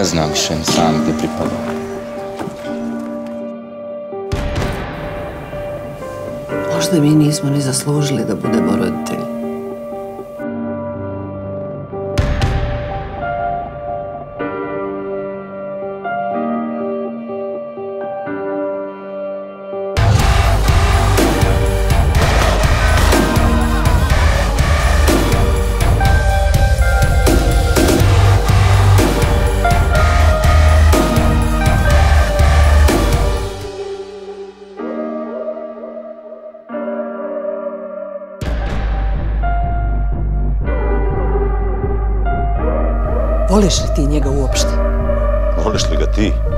ne zna više ni sam gdje pripada. Možda mi nismo ni zaslužili da budemo roditelji. Voliš li ti njega uopšte? Voliš li ga ti?